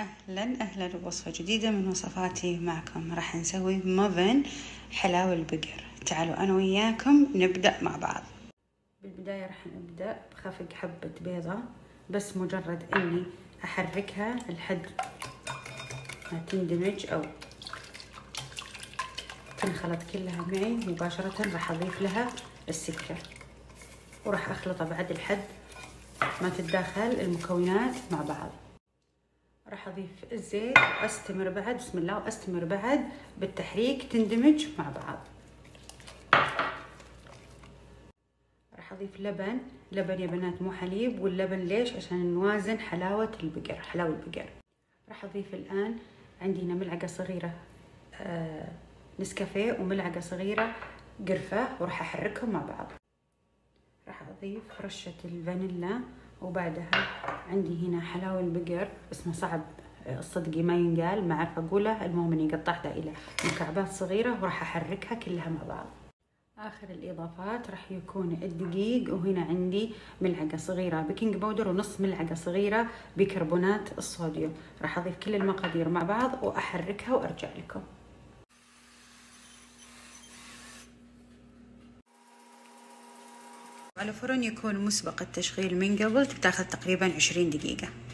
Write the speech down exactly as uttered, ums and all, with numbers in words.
أهلا أهلا بوصفة جديدة من وصفاتي معكم. راح نسوي مافن حلاوة البقر. تعالوا أنا وياكم نبدأ مع بعض. بالبداية راح نبدأ بخفق حبة بيضة، بس مجرد أني أحركها لحد ما تندمج أو تنخلط كلها معي مباشرة. راح أضيف لها السكر وراح أخلطها بعد لحد ما تتداخل المكونات مع بعض. راح اضيف الزيت واستمر بعد بسم الله واستمر بعد بالتحريك تندمج مع بعض. راح اضيف لبن لبن يا بنات مو حليب، واللبن ليش؟ عشان نوازن حلاوة البقر حلاوة البقر. راح اضيف الان عندي هنا ملعقة صغيرة آه نسكافيه وملعقة صغيرة قرفة، وراح احركهم مع بعض. راح اضيف رشة الفانيلا، وبعدها عندي هنا حلاوة البقر اسمه صعب الصدقي ما ينقال، ما اعرف اقوله، المهم اني قطعتها الى مكعبات صغيره وراح احركها كلها مع بعض. اخر الاضافات راح يكون الدقيق، وهنا عندي ملعقه صغيره بيكنج باودر ونص ملعقه صغيره بيكربونات الصوديوم. راح اضيف كل المقادير مع بعض واحركها وارجع لكم. على فرن يكون مسبق التشغيل من قبل، بتاخذ تقريبا عشرين دقيقه.